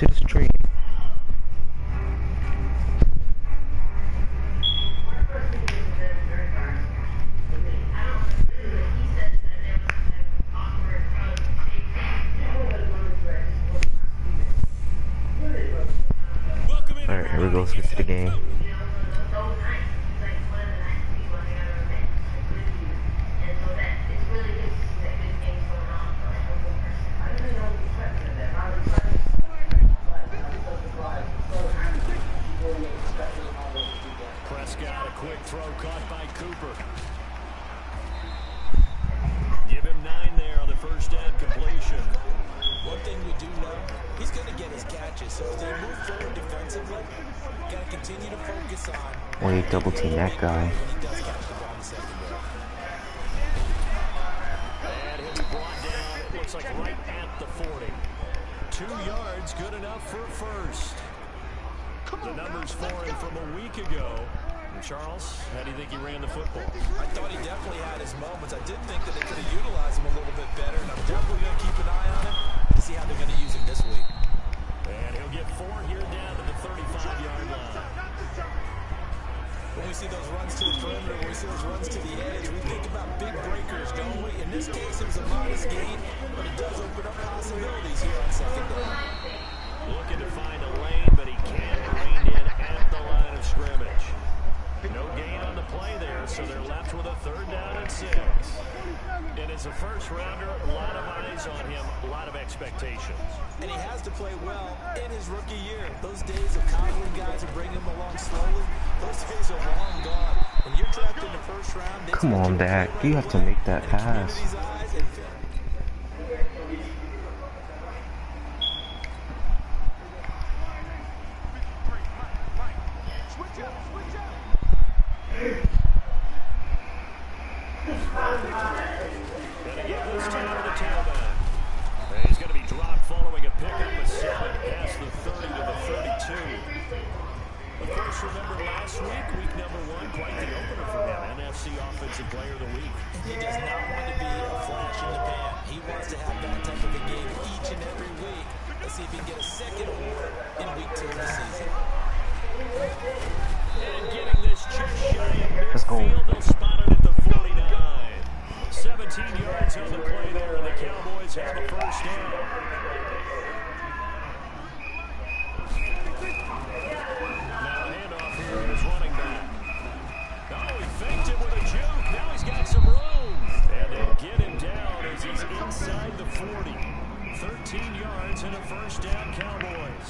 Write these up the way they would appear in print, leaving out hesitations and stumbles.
to the stream. Alright, here we go. Let's get to the game. Prescott, a quick throw caught by Cooper. Give him 9 there on the first down completion. One thing we do know, he's going to get his catches. So if they move forward defensively, got to continue to focus on. Wait, double team that guy. When he does catch the ball in the secondary. And he'll be brought down, it looks like right at the 40. 2 yards, good enough for first. The numbers for him from a week ago. And Charles, how do you think he ran the football? I thought he definitely had his moments. I did think that they could have utilized him a little bit better, and I'm definitely going to keep an eye on him to see how they're going to use him this week. And he'll get 4 here down to the 35-yard line. When we see those runs to the perimeter, when we see those runs to the edge, we think about big breakers, don't we? In this case, it was a modest gain, but it does open up possibilities here on second down. Looking to find a lane, but he can't. Reined in at the line of scrimmage. No gain on the play there, so they're left with a 3rd down and 6. And as a first-rounder, a lot of eyes on him, a lot of expectations. And he has to play well in his rookie year. Those days of coddling guys and bringing him along slowly, those days are long gone. When you're drafted in the first round, Come on, Dak. You have to make that pass. He's going to be dropped following a pickup of 7 past the 30 to the 32. Of course, remember last week, week number 1, quite the opener for him. NFC Offensive Player of the Week. He does not want to be a flash in the pan. He wants to have that type of a game each and every week. Let's see if he can get a second award in week 2 of the season. And getting this chest shy in Let's go. midfield, they'll spot it at the 49. 17 yards on the play there, and the Cowboys have a first down. Now a handoff here to his running back. Oh, he faked it with a juke. Now he's got some room. And they'll get him down as he's inside the 40. 13 yards and a first down, Cowboys.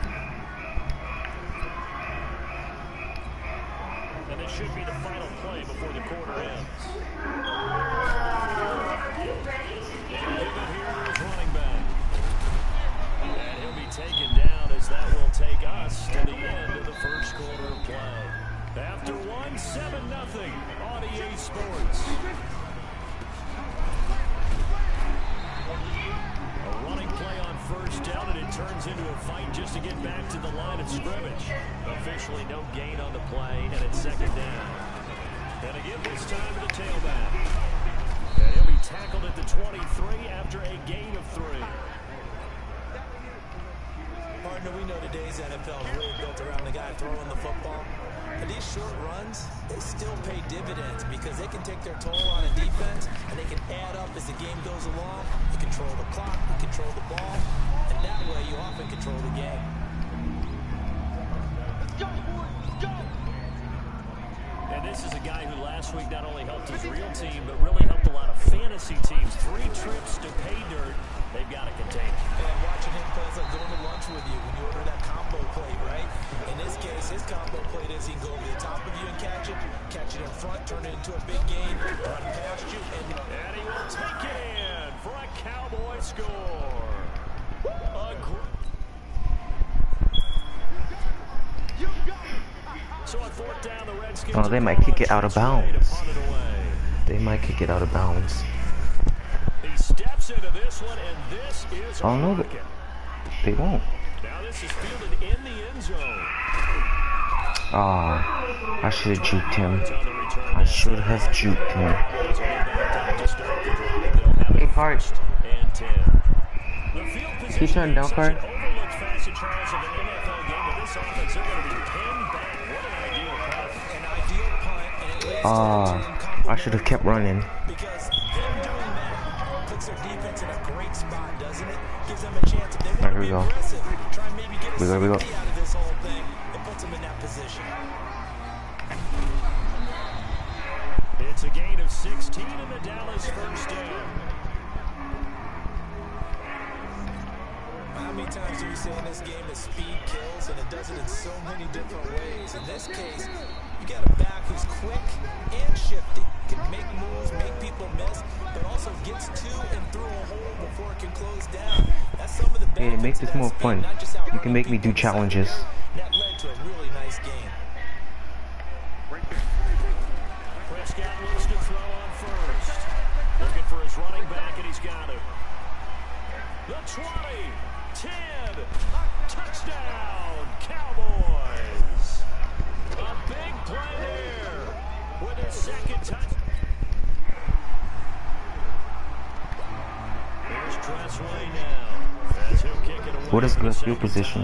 And this should be the final play before the quarter ends. And give it here to his running back. And he'll be taken down as that will take us to the end of the first quarter of play. After 1, 7-0 on EA Sports. A running play on first down, and it turns into a fight just to get back to the line of scrimmage. Officially no gain on the play, and it's 2nd down. And again this time to the tailback. And he'll be tackled at the 23 after a gain of 3. Partner, we know today's NFL is really built around the guy throwing the football. But these short runs, they still pay dividends because they can take their toll on a defense, and they can add up as the game goes along. You control the clock, you control the ball, and that way you often control the game. Let's go, boys, let's go! And this is a guy who last week not only helped his real team, but really helped a lot of fantasy teams. 3 trips to pay dirt. They've got to contain. And watching him play is like going to lunch with you when you order that combo plate, right? In this case, his combo plate is he can go over the top of you and catch it in front, turn it into a big game, run past you, and he will take it in for a Cowboy score. So on 4th down, the Redskins. Oh, they might kick it out of bounds. They might kick it out of bounds. He steps into this one, and this is Oh no, they won't. Now this is fielded in the end zone. Ah, I should have juked him. I should have juked him. Hey, Parch. He turned down, Parch. reminiscent, Charles, of an NFL game with this offense. They're going to be pinned back. What an ideal punt. An ideal punt, and it leads to I should have kept running. because them doing that puts their defense in a great spot, doesn't it? Gives them a chance if they want to be aggressive, try and maybe get a safety out of this whole thing. It puts them in that position. It's a gain of 16 in the Dallas first down. How many times do we say in this game that speed kills, and it does it in so many different ways? In this case, you got a back who's quick and shifty, can make moves, make people miss, but also gets to and through a hole before it can close down. That's some of the benefits. Hey, make this more fun. You can make me do challenges. That led to a really nice game. Prescott looks to throw on first. Looking for his running back, and he's got it. The 20, 10, touchdown, Cowboys. A big play there with his second touch. Here's Tressway now. As he'll kick it away. What is good field position?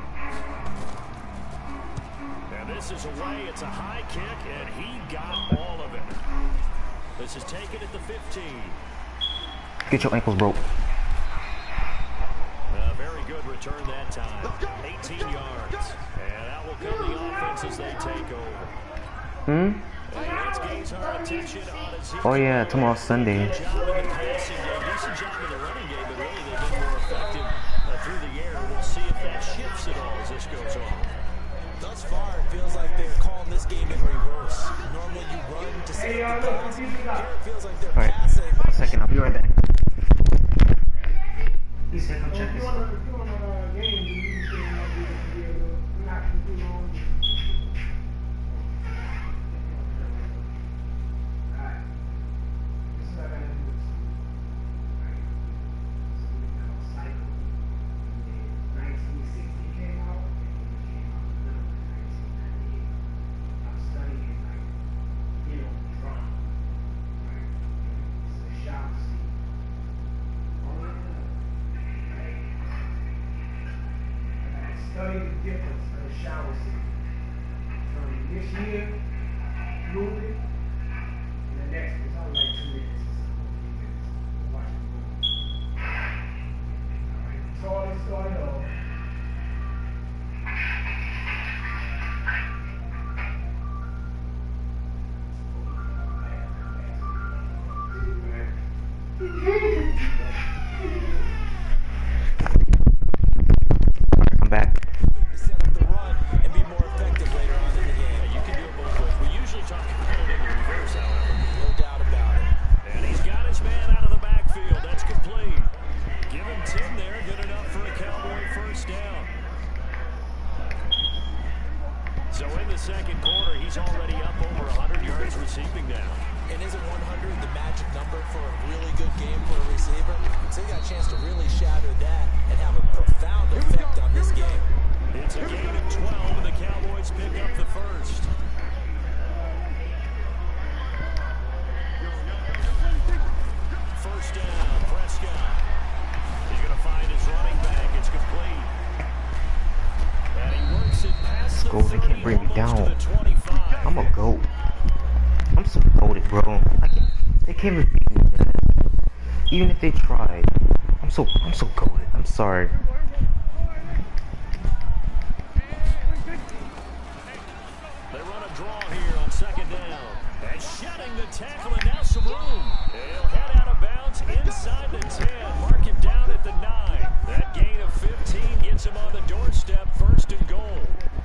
And this is away. It's a high kick, and he got all of it. This is taken at the 15. Get your ankles broke. Very good return that time. 18 yards. And out will come the offense as they take over. Let's gauge our attention on Ezekiel. Oh yeah, tomorrow's Sunday. Good job in the passing game. Decent job in the running game, but really they've been more effective through the air. We'll see if that shifts at all as this goes on. Thus far, it feels like they're calling this game in reverse. Normally you run to save the pass. Here it feels like they're passing. One second, I'll be right back. He said, come check this out. Study the difference of the shower scene from this year movie and the next one. It's only like 2 minutes or something. Watch it. Alright, started off. I'm back. Set up the run and be more effective later on in the game. You can do it both ways. We usually talk about it in the reverse, however. No doubt about it. And he's got his man out of the backfield. That's complete. Give him 10 there. Good enough for a Cowboy first down. So in the second quarter, he's already up over 100 yards receiving now. And isn't 100 the magic number for a really good game for a receiver? So he got a chance to really shatter that and have a profound effect on this game. It's a gain of 12, and the Cowboys pick up the first. First down, Prescott. He's going to find his running back. It's complete. And he works it past the 30, They can't bring me almost down. to the 25. I'm a goat. I'm so goated, bro. They can't even beat me. Even if they tried. I'm so goated. I'm sorry. They run a draw here on second down. And shedding the tackle, and now some room. He'll head out of bounds inside the 10. Mark him down at the 9. That gain of 15 gets him on the doorstep. First and goal.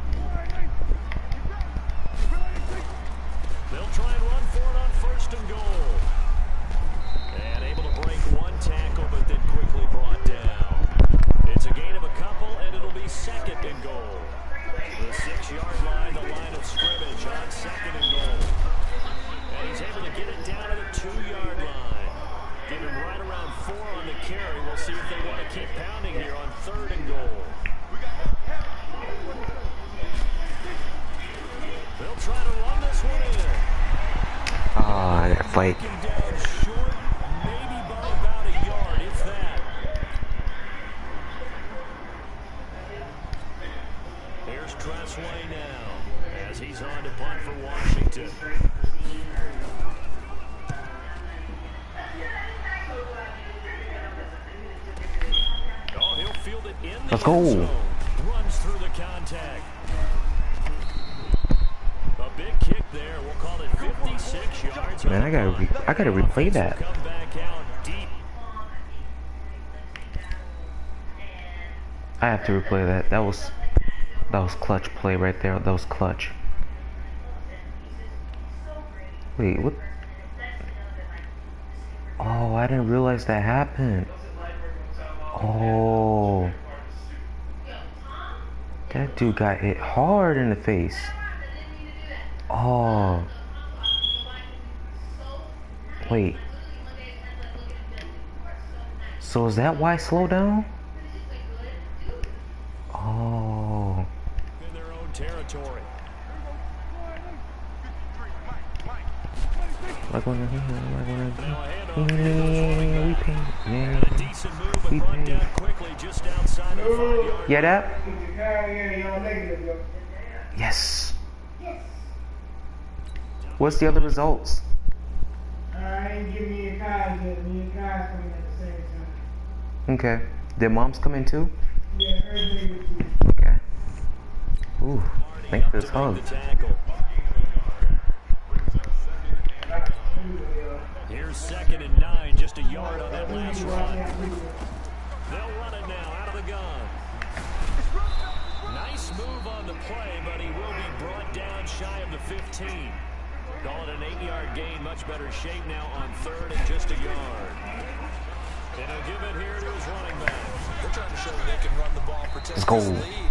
They'll try and run for it on first and goal. And able to break one tackle, but then quickly brought down. It's a gain of a couple, and it'll be second and goal. The 6-yard line, the line of scrimmage on second and goal. And he's able to get it down to the 2-yard line. Give him right around 4 on the carry. We'll see if they want to keep pounding here on third and goal. They'll try to run this one in. That fight. Down short, maybe by about a yard, if that. Here's Tressway now as he's on to punt for Washington. Oh, he'll field it in the Let's go. end zone. Runs through the contact. A big kick there. We'll call it 56 yards. Man, I gotta replay that. Come back out deep. I have to replay that. That was clutch play right there. That was clutch. Wait, what? Oh, I didn't realize that happened. Oh, that dude got hit hard in the face. Oh, wait. So is that why slow down? Oh. In their own territory. Like when We decent move, but We brought paid. down quickly just outside of the 5-yard. Yeah, that? Y'all negative, yo. Yes. What's the other results? I ain't giving me a card yet. Me and Kai's coming at the same time. Okay. Did moms come in too? Yeah, her day with you. Okay. Ooh. Thanks for Up this to make hug. the tackle. Here's 2nd and 9, just a yard on that last run. They'll run it now out of the gun. Nice move on the play, but he will be brought down shy of the 15. Call it an 8-yard gain, much better shape now on 3rd and just a yard. And he'll give it here to his running back. They're trying to show that they can run the ball, protect Let's go. this lead.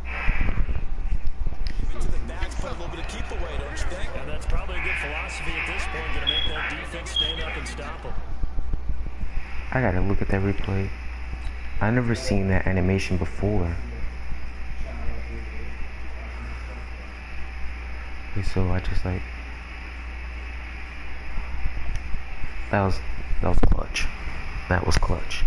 Give it to the backs, play a little bit of keep away, don't you think? And that's probably a good philosophy at this point, going to make that defense stand up and stop them. I gotta look at that replay. I never seen that animation before. Okay, so I just like that was clutch. That was clutch.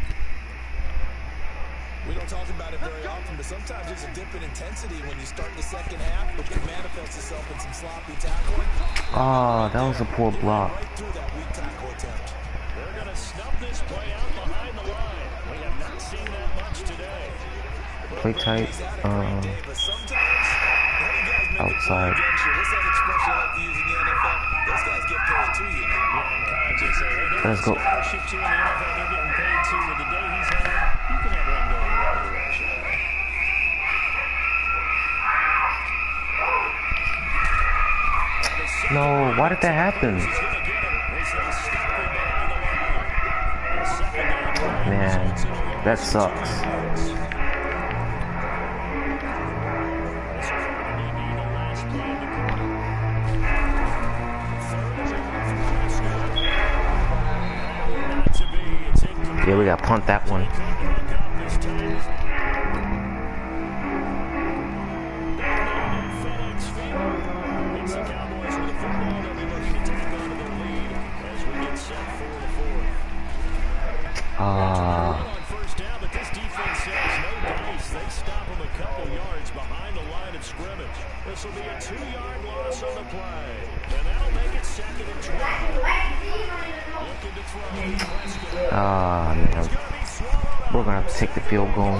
We don't talk about it very often, but sometimes there's a dip in intensity when you start the second half, which can manifest itself in some sloppy tackling. Ah, that was a poor block. Right through that weak tackle attempt. They're going to snub this play out behind the line. We have not seen that much today. Play tight. But sometimes, hey, guys make a play Outside. against you. What's that expression I like to use in the NFL? Those guys get paid too, you know. Yeah, and Kyle just said, hey, there's Let's go. a scholarship too in the NFL. They're getting paid too. With the day he's had, you can have one going the right direction. No, why did that happen? He's going to get him. They say stop him behind the line. Second down. Man, that sucks. Yeah, we gotta punt that one. It's the Cowboys with the football. They'll be looking to take on their lead as we get set for the 4th. On first down, but this defense says no dice. They stop them a couple yards behind the line of scrimmage. This will be a 2-yard loss on the play, and that'll make it 2nd and 12. Looking to throw. Prescott. Man. We're gonna have to take the field goal.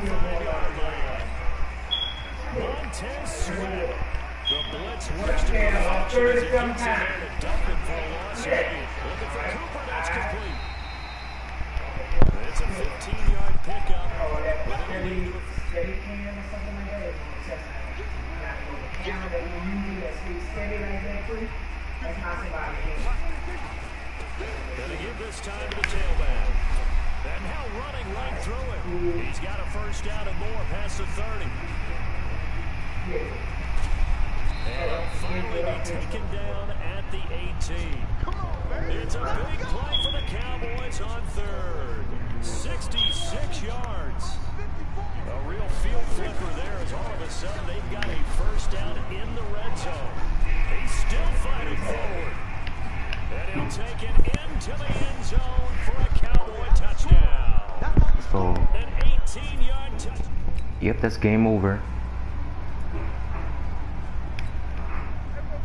Montez Sweat. The blitz works to perfection as he gets in there to dump him for a loss of 8. Looking for Cooper. That's complete. It's a 15-yard pickup. But it'll lead to a Steady cam or something like that. The camera that you're using that stays steady like that, too. That's not somebody else. Gonna give this time to the tailback. And now running right through it. He's got a first down and more past the 30. And he'll finally be taken down at the 18. It's a big play for the Cowboys on 3rd. 66 yards. A real field flipper there as all of a sudden they've got a first down in the red zone. He's still fighting forward. And he'll take it into the end zone for a Cowboy touchdown. So, An 18-yard touchdown. yep, that's game over.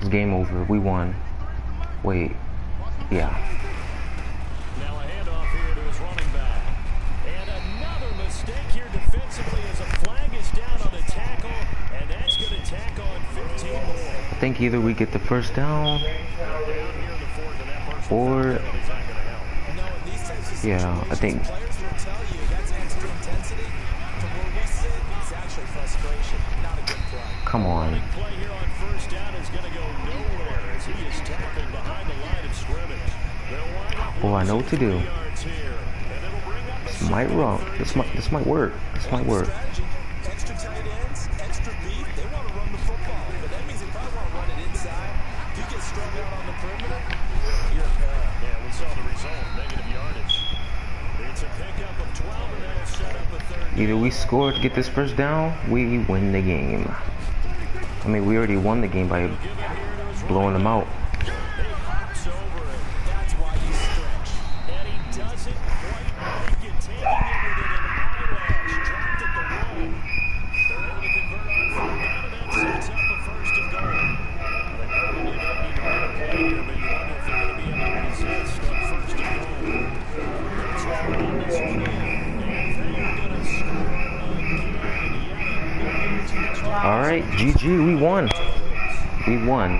It's game over. We won. Wait. Yeah. Now a handoff here to his running back. And another mistake here defensively as a flag is down on the tackle, and that's going to tack on 15 more. I think either we get the first down, or yeah, I think. Players will tell you that's extra intensity. From where we sit, it's actually frustration, not a good play. Come on. Play here on first down is going to go nowhere as he is tackled behind the line of scrimmage. They'll wind up Oh, I know what to do. yards here, and it'll bring up This might run. This might work. This might work. Strategy, extra tight ends, extra beef. They want to run the football, but that means they probably want to run it inside. If you get strung out on the perimeter, you're a peril. Yeah, we saw the result, negative yardage. It's a pickup of 12, and that'll set up a third. Either we score to get this first down, we win the game. I mean, we already won the game by blowing them out. He hops over it. That's why you stretch. And he doesn't quite make it, taking it within an eyelash. Dropped at the 1. They're able to convert on fourth down, and that sets up a first and goal. They probably don't need to run a play here, but you wonder if they're going to be able to resist on first and goal. They try to run this one in, and they are going to score again. Yet another touchdown. All right, GG, we won. We won.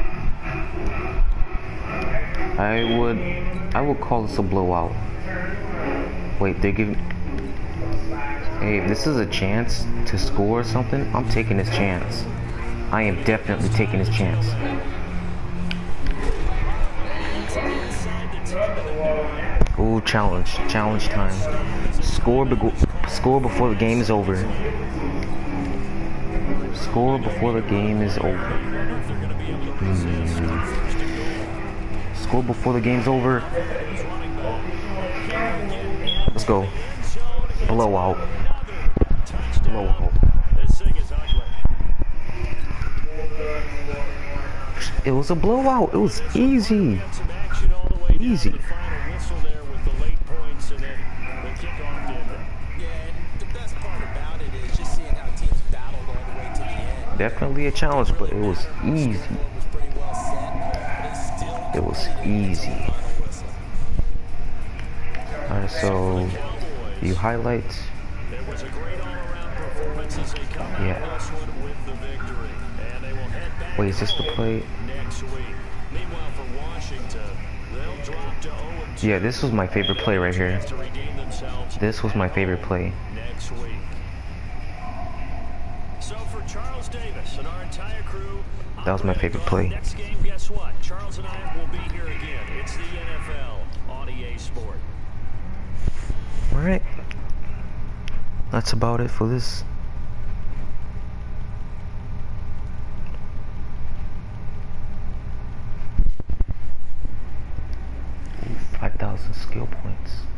I would call this a blowout. Wait, they're giving. Hey, if this is a chance to score something, I'm taking this chance. I am definitely taking this chance. Ooh, challenge time. Score before the game is over. Score before the game is over. Score before the game's over. Let's go. Blowout. Blowout. It was a blowout. It was easy. Easy. Definitely a challenge, but it was easy. It was easy. Alright, so you highlight. Yeah. Wait, is this the play? Yeah, this was my favorite play right here. This was my favorite play. Charles Davis and our entire crew. That was my favorite play. Next game, guess what? Charles and I will be here again. It's the NFL on EA Sport. Alright. That's about it for this. 5,000 skill points.